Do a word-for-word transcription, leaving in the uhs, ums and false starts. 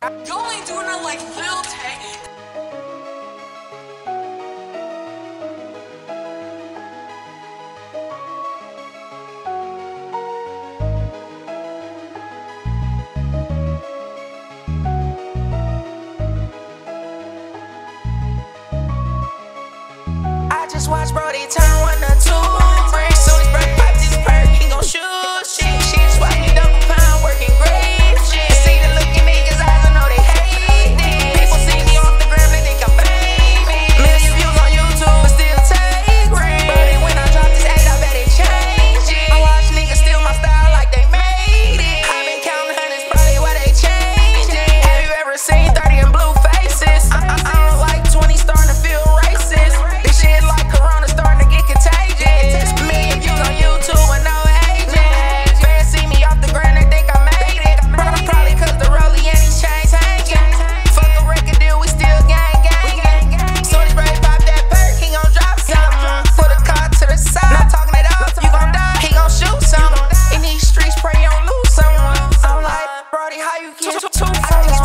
You only doing it like Lil Tay. I just watch Brody turn one to two. Soon as Brody pop this perk, he gon' shoot shit. She just watch me double pound, working great shit. See the look in niggas' eyes, I know they hate it. People see me off the gram, they think I'm famous. Million views on YouTube, but still take rent. Brody, when I drop this eight, I bet it change it. I watch niggas steal my style like they made it. I been counting hundreds, probably why they changed it. Have you ever seen thirty in blue faces? I, I, I don't like twenty starting to feel racist. This shit like Corona starting to get contagious. Million views on YouTube with no agent. Fans see me off the ground, they think I made it. Probably cause the rollie and these chains hanging. Fuck a record deal, we still gang gang. Soon as Brady pop that perk, he gon' drop something. Put a car to the side, not talking it up, you gon' die. He gon' shoot something. In these streets, pray you don't lose someone. I'm like, Brody, how you get two? I just